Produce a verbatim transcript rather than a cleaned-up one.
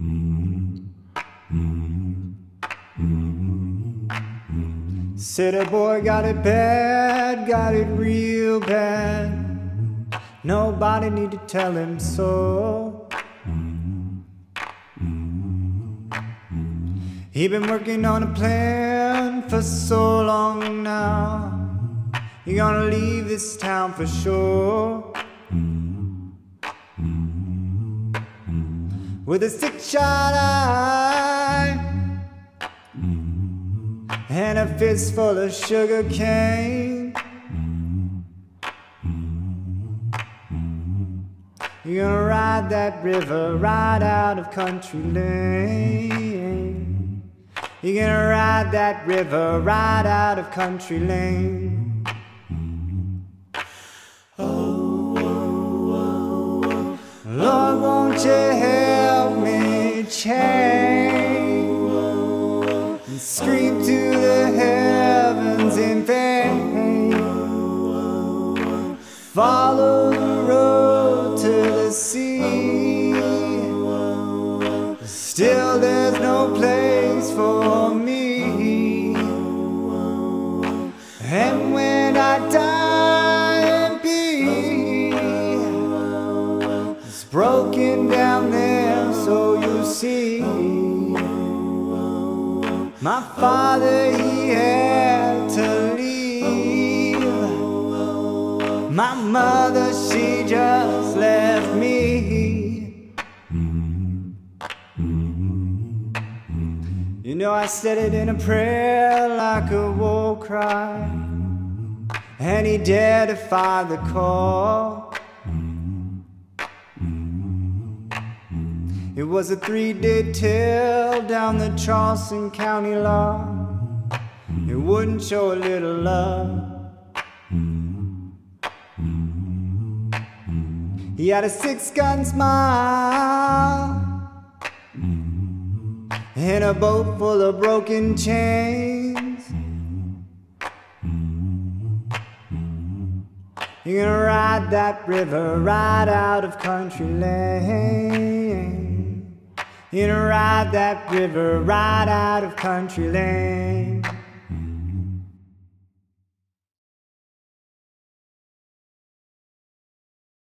Said a boy got it bad, got it real bad. Nobody need to tell him so. He been working on a plan for so long now. He gonna leave this town for sure. With a six-shot eye and a fistful of sugar cane. You're gonna ride that river right out of Country Lane. You're gonna ride that river right out of Country Lane. Oh, oh, oh, Lord, won't you help me change and scream to the heavens in vain. Follow the road to the sea. Still there's no place for me. And when I die and be, it's broken down there, so you see. My father, he had to leave. My mother, she just left me. You know, I said it in a prayer like a war cry, and he dared to fire the call. It was a three-day tale down the Charleston County law. It wouldn't show a little love. He had a six-gun smile in a boat full of broken chains. You're gonna ride that river right out of Country Lane. You're gonna ride that river right out of Country Lane.